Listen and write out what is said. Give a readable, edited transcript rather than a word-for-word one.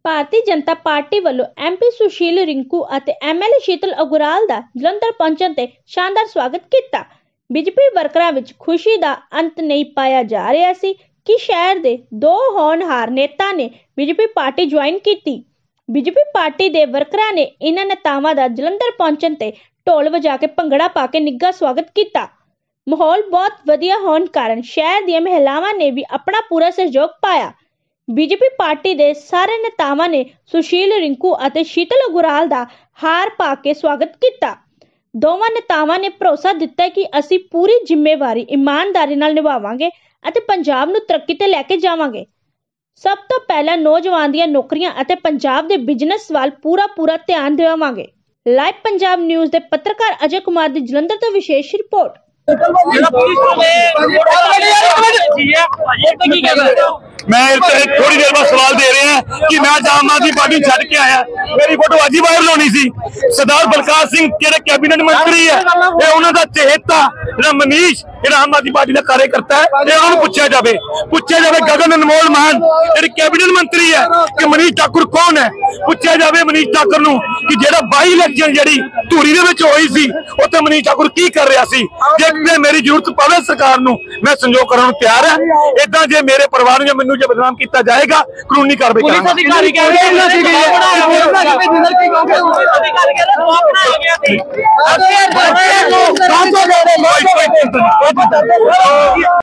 ਭਾਰਤੀ Janata party ਵੱਲੋਂ MP Sushil Rinku ਅਤੇ MLA Sheetal Agarwal ਦਾ ਜਲੰਧਰ ਪਹੁੰਚਣ ਤੇ ਸ਼ਾਨਦਾਰ ਸਵਾਗਤ ਕੀਤਾ। ਬੀਜੇਪੀ ਵਰਕਰਾਂ ਵਿੱਚ ਖੁਸ਼ੀ ਦਾ ਅੰਤ ਨਹੀਂ ਪਾਇਆ ਜਾ ਰਿਹਾ ਸੀ ਕਿ ਸ਼ਹਿਰ ਦੇ ਦੋ ਹੋਣਹਾਰ ਨੇਤਾ ਨੇ ਬੀਜੇਪੀ ਪਾਰਟੀ ਜੁਆਇਨ ਕੀਤੀ। ਬੀਜੇਪੀ ਪਾਰਟੀ ਦੇ ਵਰਕਰਾਂ ਨੇ ਇਹਨਾਂ ਨੇਤਾਵਾਂ ਦਾ ਜਲੰਧਰ ਪਹੁੰਚਣ ਤੇ ਢੋਲ ਵਜਾ ਕੇ ਭੰਗੜਾ ਪਾ ਕੇ ਨਿੱਘਾ ਸਵਾਗਤ ਕੀਤਾ। ਮਾਹੌਲ ਬਹੁਤ ਵਧੀਆ ਹੋਣ ਕਾਰਨ ਸ਼ਹਿਰ ਦੀਆਂ ਮਹਿਲਾਵਾਂ ਨੇ ਵੀ ਆਪਣਾ ਪੂਰਾ ਸਹਿਯੋਗ ਪਾਇਆ। ਬੀਜੇਪੀ ਪਾਰਟੀ ਦੇ ਸਾਰੇ ਨੇਤਾਵਾਂ ਨੇ ਸੁਸ਼ੀਲ ਰਿੰਕੂ ਅਤੇ ਸ਼ੀਤਲ ਅਗਰਵਾਲ ਦਾ ਹਾਰ ਪਾ ਕੇ ਸਵਾਗਤ ਕੀਤਾ। ਦੋਵਾਂ ਨੇਤਾਵਾਂ ਨੇ ਭਰੋਸਾ ਦਿੱਤਾ ਕਿ ਅਸੀਂ ਪੂਰੀ ਜ਼ਿੰਮੇਵਾਰੀ ਇਮਾਨਦਾਰੀ ਨਾਲ ਨਿਭਾਵਾਂਗੇ ਅਤੇ ਪੰਜਾਬ ਨੂੰ ਤਰੱਕੀ ਤੇ ਲੈ ਕੇ ਜਾਵਾਂਗੇ। ਸਭ ਤੋਂ ਪਹਿਲਾਂ ਨੌਜਵਾਨ ਦੀਆਂ ਨੌਕਰੀਆਂ ਅਤੇ ਪੰਜਾਬ ਦੇ ਬਿਜ਼ਨਸ ਵੱਲ ਪੂਰਾ ਧਿਆਨ ਦੇਵਾਂਗੇ। ਲਾਈਵ ਪੰਜਾਬ ਨਿਊਜ਼ ਦੇ ਪੱਤਰਕਾਰ ਅਜੇ ਕੁਮਾਰ ਦੀ ਜਲੰਧਰ ਤੋਂ ਵਿਸ਼ੇਸ਼ ਰਿਪੋਰਟ। मैं थोड़ी देर बाद सवाल दे रहे हैं कि मैं आम आदमी पार्टी छड़ के आया, मेरी फोटो आज ही वायरल होनी सी। सरदार बलकार सिंह जेडे कैबिनेट मंत्री है, ये उन्हां दा चहेता जेड़ा मनीष जेड़ा आम आदमी पार्टी का कार्यकर्ता है, ये उन्होंने पूछा जाए गगन अनमोल मान जेडे कैबिनेट मंत्री है कि मनीष ठाकुर कौन है। पूछा जाए मनीष ठाकुर नूं कि जेड़ा बाई इलेक्शन जेड़ी धूरी दे विच होई सी उत्थे मनीष ठाकुर की कर रहा सी। जे मेरी जरूरत पवे सरकार नूं मैं संजोग करन नूं तैयार है। इदां जे मेरे परिवार नूं मैनूं जे बदनाम किया जाएगा कानूनी कार्रवाई करांगे।